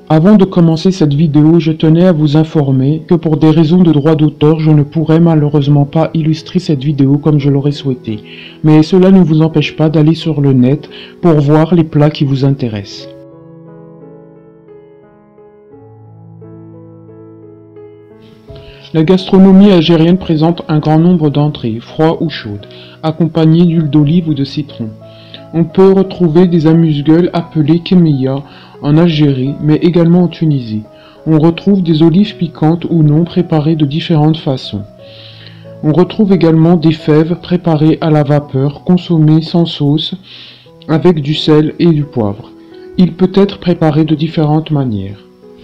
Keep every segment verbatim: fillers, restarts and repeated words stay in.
Avant de commencer cette vidéo, je tenais à vous informer que pour des raisons de droit d'auteur, je ne pourrai malheureusement pas illustrer cette vidéo comme je l'aurais souhaité. Mais cela ne vous empêche pas d'aller sur le net pour voir les plats qui vous intéressent. La gastronomie algérienne présente un grand nombre d'entrées, froides ou chaudes, accompagnées d'huile d'olive ou de citron. On peut retrouver des amuse-gueules appelées kemia en Algérie, mais également en Tunisie. On retrouve des olives piquantes ou non préparées de différentes façons. On retrouve également des fèves préparées à la vapeur, consommées sans sauce, avec du sel et du poivre. Il peut être préparé de différentes manières.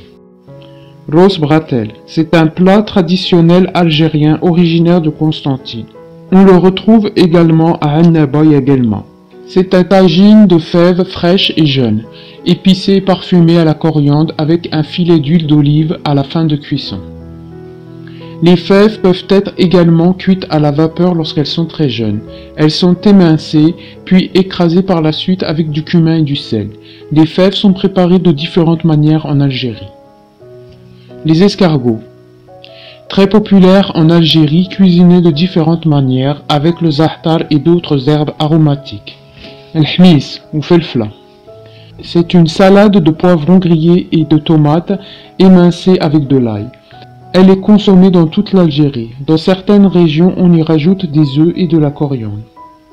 Ros bratel, c'est un plat traditionnel algérien originaire de Constantine. On le retrouve également à Annaba et à Guelma. C'est un tagine de fèves fraîches et jeunes, épicé et parfumé à la coriandre avec un filet d'huile d'olive à la fin de cuisson. Les fèves peuvent être également cuites à la vapeur lorsqu'elles sont très jeunes. Elles sont émincées, puis écrasées par la suite avec du cumin et du sel. Les fèves sont préparées de différentes manières en Algérie. Les escargots. Très populaires en Algérie, cuisinés de différentes manières avec le za'atar et d'autres herbes aromatiques. El-hmis ou felfla. C'est une salade de poivrons grillés et de tomates émincées avec de l'ail. Elle est consommée dans toute l'Algérie. Dans certaines régions, on y rajoute des œufs et de la coriandre.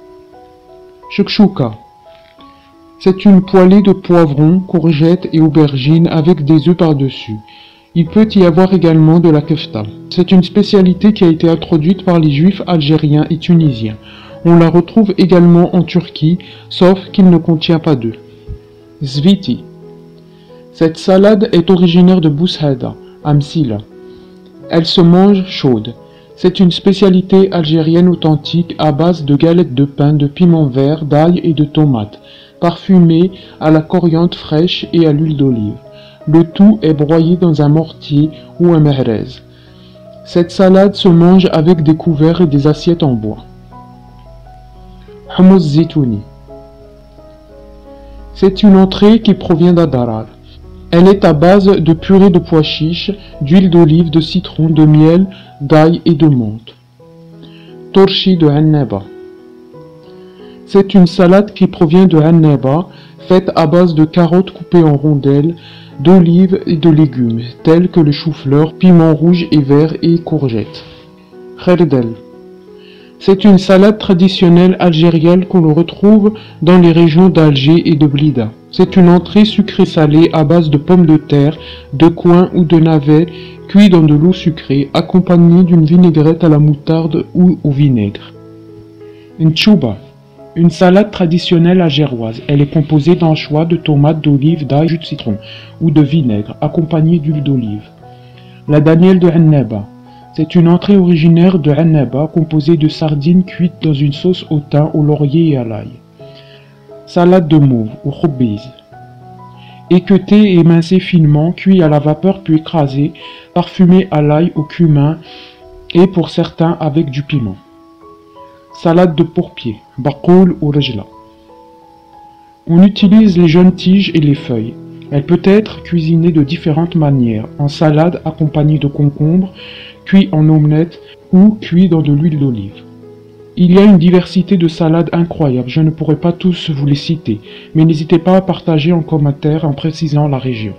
Chouchouka. C'est une poêlée de poivrons, courgettes et aubergines avec des œufs par-dessus. Il peut y avoir également de la kefta. C'est une spécialité qui a été introduite par les juifs algériens et tunisiens. On la retrouve également en Turquie, sauf qu'il ne contient pas d'œufs. Zviti. Cette salade est originaire de Boushada, à Msila. Elle se mange chaude. C'est une spécialité algérienne authentique à base de galettes de pain, de piment vert, d'ail et de tomates, parfumée à la coriandre fraîche et à l'huile d'olive. Le tout est broyé dans un mortier ou un mehrez. Cette salade se mange avec des couverts et des assiettes en bois. Hummus zitouni. C'est une entrée qui provient d'Adarar. Elle est à base de purée de pois chiches, d'huile d'olive, de citron, de miel, d'ail et de menthe. Torchi de Annaba. C'est une salade qui provient de Annaba, faite à base de carottes coupées en rondelles, d'olives et de légumes, tels que le chou-fleur, piment rouge et vert et courgettes. Kherdel. C'est une salade traditionnelle algérienne qu'on retrouve dans les régions d'Alger et de Blida. C'est une entrée sucrée-salée à base de pommes de terre, de coing ou de navets cuits dans de l'eau sucrée, accompagnée d'une vinaigrette à la moutarde ou au vinaigre. Nchouba. Une salade traditionnelle algéroise. Elle est composée d'anchois, de tomates, d'olives, d'ail, jus de citron ou de vinaigre, accompagnée d'huile d'olive. La danielle de Annaba. C'est une entrée originaire de Annaba composée de sardines cuites dans une sauce au thym, au laurier et à l'ail. Salade de mauve ou khoubiz. Équeuté et émincé finement, cuit à la vapeur puis écrasé, parfumé à l'ail, au cumin et pour certains avec du piment. Salade de pourpier, baqoul ou rejla. On utilise les jeunes tiges et les feuilles. Elle peut être cuisinée de différentes manières, en salade accompagnée de concombres, cuit en omelette ou cuit dans de l'huile d'olive. Il y a une diversité de salades incroyable, je ne pourrai pas tous vous les citer, mais n'hésitez pas à partager en commentaire en précisant la région.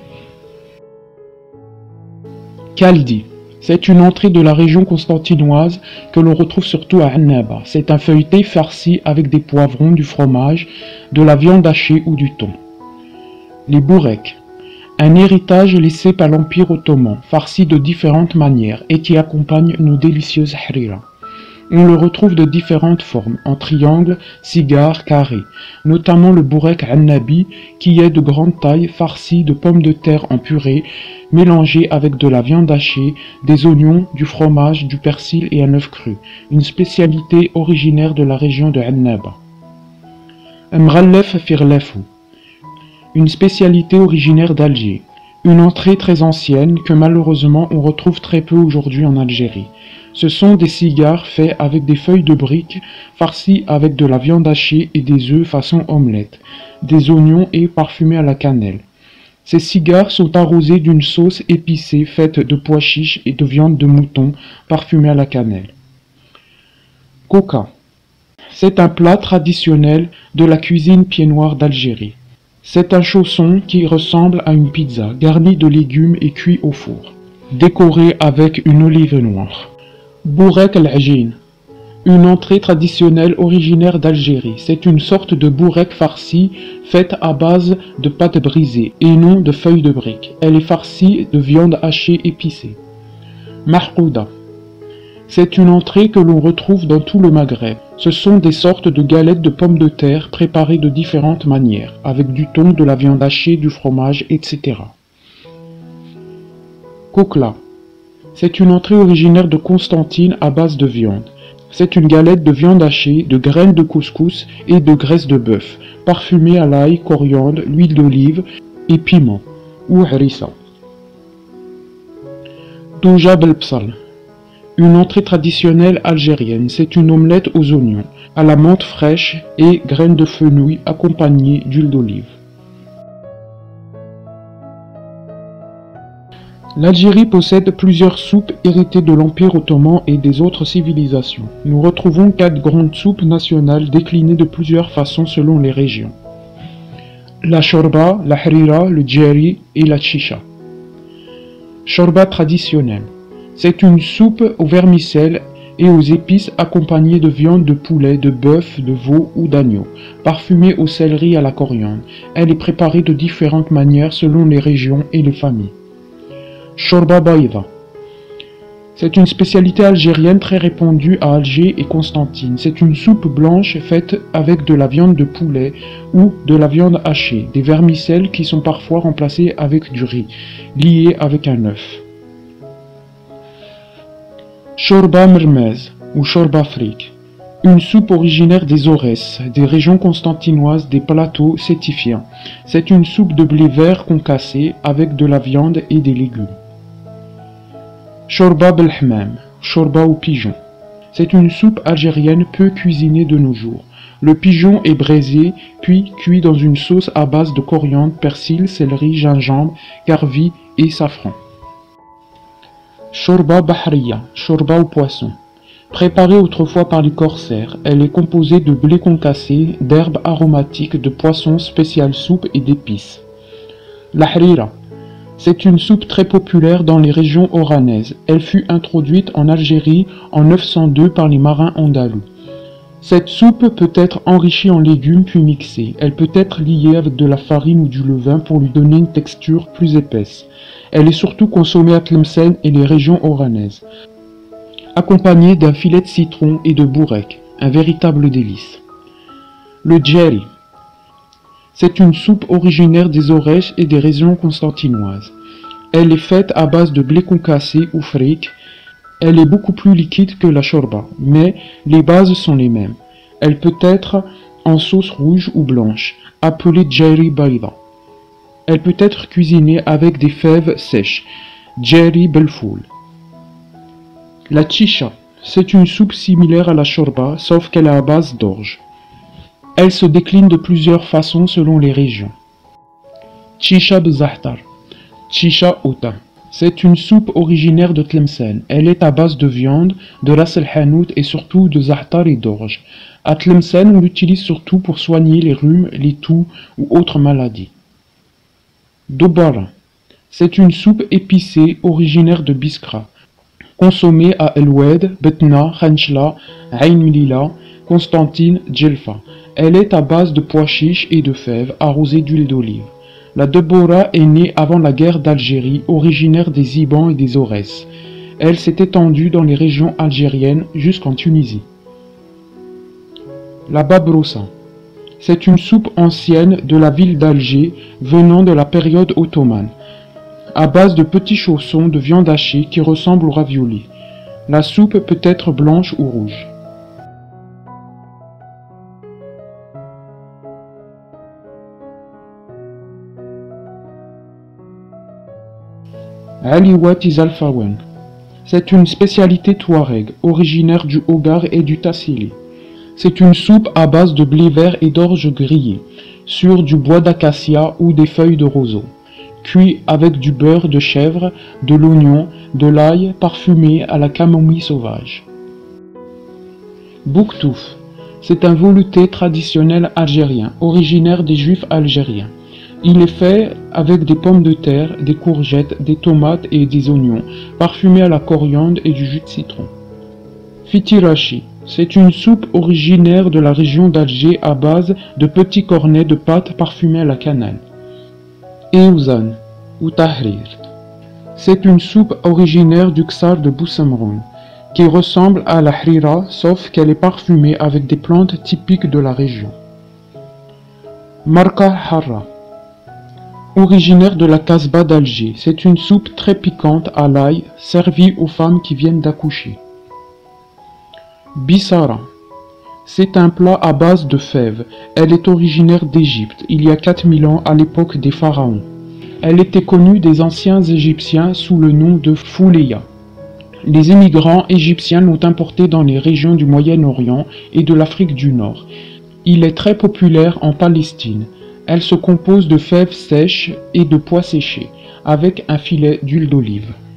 Kaldi. C'est une entrée de la région constantinoise que l'on retrouve surtout à Annaba. C'est un feuilleté farci avec des poivrons, du fromage, de la viande hachée ou du thon. Les boureks. Un héritage laissé par l'Empire ottoman, farci de différentes manières et qui accompagne nos délicieuses harira. On le retrouve de différentes formes, en triangle, cigare, carré, notamment le bourek annabi qui est de grande taille, farci de pommes de terre en purée, mélangé avec de la viande hachée, des oignons, du fromage, du persil et un œuf cru, une spécialité originaire de la région de Annaba. Mrallef firlefou, une spécialité originaire d'Alger, une entrée très ancienne que malheureusement on retrouve très peu aujourd'hui en Algérie. Ce sont des cigares faits avec des feuilles de briques, farcis avec de la viande hachée et des œufs façon omelette, des oignons et parfumés à la cannelle. Ces cigares sont arrosés d'une sauce épicée faite de pois chiches et de viande de mouton parfumée à la cannelle. Coca. C'est un plat traditionnel de la cuisine pied-noir d'Algérie. C'est un chausson qui ressemble à une pizza, garni de légumes et cuit au four, décoré avec une olive noire. Bourrek al-Ajin. Une entrée traditionnelle originaire d'Algérie. C'est une sorte de bourrek farci faite à base de pâte brisée et non de feuilles de briques. Elle est farcie de viande hachée épicée. Marhouda. C'est une entrée que l'on retrouve dans tout le Maghreb. Ce sont des sortes de galettes de pommes de terre préparées de différentes manières, avec du thon, de la viande hachée, du fromage, et cetera. Kokla. C'est une entrée originaire de Constantine à base de viande. C'est une galette de viande hachée, de graines de couscous et de graisse de bœuf, parfumée à l'ail, coriandre, l'huile d'olive et piment, ou harissa. Doujab el-Psal. Une entrée traditionnelle algérienne, c'est une omelette aux oignons, à la menthe fraîche et graines de fenouil accompagnées d'huile d'olive. L'Algérie possède plusieurs soupes héritées de l'Empire ottoman et des autres civilisations. Nous retrouvons quatre grandes soupes nationales déclinées de plusieurs façons selon les régions. La shorba, la harira, le djeri et la chicha. Shorba traditionnelle. C'est une soupe au vermicelles et aux épices accompagnée de viande de poulet, de bœuf, de veau ou d'agneau, parfumée au céleri et à la coriandre. Elle est préparée de différentes manières selon les régions et les familles. Shorba baïda. C'est une spécialité algérienne très répandue à Alger et Constantine. C'est une soupe blanche faite avec de la viande de poulet ou de la viande hachée, des vermicelles qui sont parfois remplacés avec du riz, lié avec un œuf. Shorba mermez ou shorba frik. Une soupe originaire des Aurès, des régions constantinoises des plateaux sétifiens. C'est une soupe de blé vert concassé avec de la viande et des légumes. Shorba belhamam, shorba au pigeon. C'est une soupe algérienne peu cuisinée de nos jours. Le pigeon est braisé, puis cuit dans une sauce à base de coriandre, persil, céleri, gingembre, carvi et safran. Shorba bahriya, shorba au poisson. Préparée autrefois par les corsaires, elle est composée de blé concassé, d'herbes aromatiques, de poissons, spéciales soupe et d'épices. La harira. C'est une soupe très populaire dans les régions oranaises. Elle fut introduite en Algérie en neuf cent deux par les marins andalous. Cette soupe peut être enrichie en légumes puis mixée. Elle peut être liée avec de la farine ou du levain pour lui donner une texture plus épaisse. Elle est surtout consommée à Tlemcen et les régions oranaises, accompagnée d'un filet de citron et de bourrek, un véritable délice. Le djeri. C'est une soupe originaire des Aurès et des régions constantinoises. Elle est faite à base de blé concassé ou frik. Elle est beaucoup plus liquide que la shorba, mais les bases sont les mêmes. Elle peut être en sauce rouge ou blanche, appelée djeri baïda. Elle peut être cuisinée avec des fèves sèches, djeri belfoul. La chicha, c'est une soupe similaire à la shorba, sauf qu'elle est à base d'orge. Elle se décline de plusieurs façons selon les régions. Chicha de zahtar, chicha au thym. C'est une soupe originaire de Tlemcen. Elle est à base de viande, de ras el hanout et surtout de zahtar et d'orge. À Tlemcen, on l'utilise surtout pour soigner les rhumes, les toux ou autres maladies. Dobara. C'est une soupe épicée originaire de Biskra, consommée à El Oued, Betna, Khanchla, Ain Milila, Constantine, Djelfa. Elle est à base de pois chiches et de fèves arrosées d'huile d'olive. La Dobora est née avant la guerre d'Algérie, originaire des Ibans et des Aurès. Elle s'est étendue dans les régions algériennes jusqu'en Tunisie. La Babroussa. C'est une soupe ancienne de la ville d'Alger venant de la période ottomane, à base de petits chaussons de viande hachée qui ressemblent au ravioli. La soupe peut être blanche ou rouge. Aliwat Izalfawen. C'est une spécialité touareg, originaire du Hogar et du Tassili. C'est une soupe à base de blé vert et d'orge grillé, sur du bois d'acacia ou des feuilles de roseau, cuit avec du beurre de chèvre, de l'oignon, de l'ail parfumé à la camomille sauvage. Bouktouf, c'est un velouté traditionnel algérien, originaire des Juifs algériens. Il est fait avec des pommes de terre, des courgettes, des tomates et des oignons, parfumés à la coriandre et du jus de citron. Fitirachi, c'est une soupe originaire de la région d'Alger à base de petits cornets de pâte parfumés à la cannelle. Eouzan, ou tahrir, c'est une soupe originaire du Ksar de Boussamroun, qui ressemble à la hrira sauf qu'elle est parfumée avec des plantes typiques de la région. Marka harra, originaire de la Casbah d'Alger, c'est une soupe très piquante à l'ail servie aux femmes qui viennent d'accoucher. Bissara, c'est un plat à base de fèves. Elle est originaire d'Égypte, il y a quatre mille ans à l'époque des pharaons. Elle était connue des anciens Égyptiens sous le nom de fouléa. Les immigrants égyptiens l'ont importée dans les régions du Moyen-Orient et de l'Afrique du Nord. Il est très populaire en Palestine. Elle se compose de fèves sèches et de pois séchés, avec un filet d'huile d'olive.